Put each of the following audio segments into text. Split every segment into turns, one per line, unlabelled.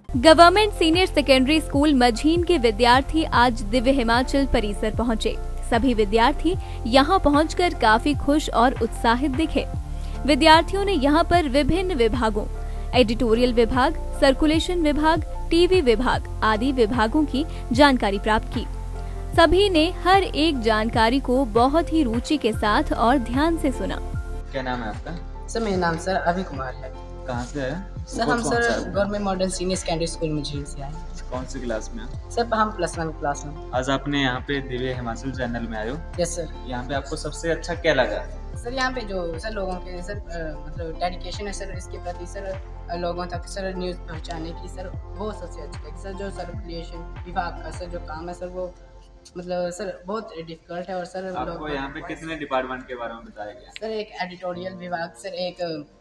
Government senior secondary school Majheen के विद्यार्थी आज दिव्य हिमाचल परिसर पहुंचे। सभी विद्यार्थी यहां पहुंचकर काफी खुश और उत्साहित दिखे। विद्यार्थियों ने यहां पर विभिन्न विभागों, एडिटोरियल विभाग, सर्कुलेशन विभाग, टीवी विभाग आदि विभागों की जानकारी प्राप्त की। सभी ने हर एक जानकारी को बहुत ही रुचि के साथ और ध्यान से सुना।
क्या नाम है आपका?
सर मेरा नाम सर अभी कुमार है।
कहाँ से है?
सर हम sir government model senior secondary school Majheen से आए।
कौन सी क्लास में?
सर हम +1 क्लास में।
आज आपने यहाँ पे दिव्य हिमाचल चैनल में आए हो?
Yes sir.
यहाँ पे आपको सबसे अच्छा क्या लगा?
सर यहाँ पे जो सर लोगों के सर मतलब डेडिकेशन है सर इसके प्रति सर लोगों तक सर न्यूज़ पहुँचाने की सर वो सबसे अच्छा लगी। सर जो सर्कुलेशन विभाग का सर जो काम है सर वो मतलब सर बहुत डिफिकल्ट है। और सर
आपको यहाँ पे कितने डिपार्टमेंट के बारे में बताया गया?
सर एक एडिटोरियल विभाग, सर एक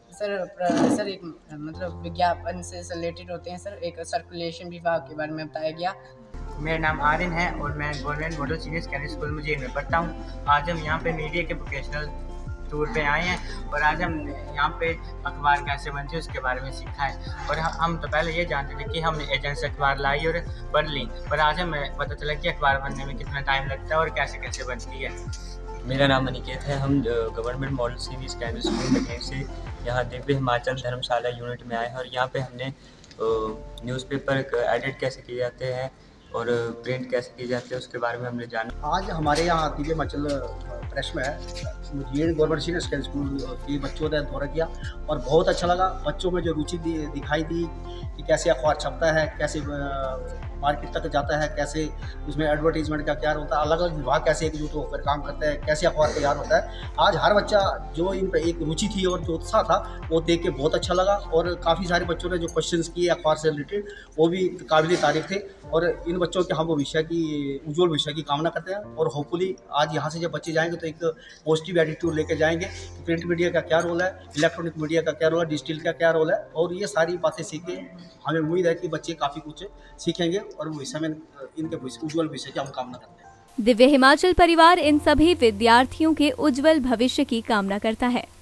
सर एक मतलब विज्ञापन से रिलेटेड होते हैं। सर एक सर्कुलेशन विभाग के बारे में बताया गया।
मेरा नाम आर्यन है और मैं government model senior secondary school Majheen में पढ़ता हूँ। आज हम यहाँ पे मीडिया के वोकेशनल टूर पे आए हैं और आज हम यहाँ पे अखबार कैसे बनते हैं उसके बारे में सीखा है। और हम तो पहले ये जानते थे कि हमने एजेंट से अखबार लाई और पढ़ ली, पर आज हमें पता चला कि अखबार बनने में कितना टाइम लगता है और कैसे कैसे बनती है।
मेरा नाम अनिकेत है। हम government model senior secondary school Majheen से यहाँ दिव्य हिमाचल धर्मशाला यूनिट में आए हैं और यहाँ पे हमने न्यूज़पेपर एडिट कैसे किए जाते हैं और प्रिंट कैसे किए जाते हैं उसके बारे में हमने जाना।
आज हमारे यहाँ दिव्य हिमाचल प्रेस में Majheen government senior secondary school के बच्चों ने दौरा किया और बहुत अच्छा लगा। बच्चों में जो रुचि दिखाई दी कि कैसे अखबार छपता है, कैसे मार्केट तक जाता है, कैसे उसमें एडवर्टीजमेंट का क्या होता है, अलग अलग विभाग कैसे एकजुट होकर काम करते हैं, कैसे अखबार तैयार होता है। आज हर बच्चा जो इन पर एक रुचि थी और जो उत्साह था वो देख के बहुत अच्छा लगा। और काफ़ी सारे बच्चों ने जो क्वेश्चंस किए अखबार से रिलेटेड वो भी काबिल तारीफ थे। और इन बच्चों के हम भविष्य की उज्ज्वल भविष्य की कामना करते हैं। और होपफुली आज यहाँ से जब बच्चे जाएंगे तो एक पॉजिटिव एटीट्यूड लेके जाएंगे। प्रिंट मीडिया का क्या रोल है, इलेक्ट्रॉनिक मीडिया का क्या रोल है, डिजिटल का क्या रोल है, और ये सारी बातें सीख के हमें उम्मीद है कि बच्चे काफ़ी कुछ सीखेंगे और भविष्य में इनके उज्ज्वल भविष्य की हम कामना करते हैं।
दिव्य हिमाचल परिवार इन सभी विद्यार्थियों के उज्जवल भविष्य की कामना करता है।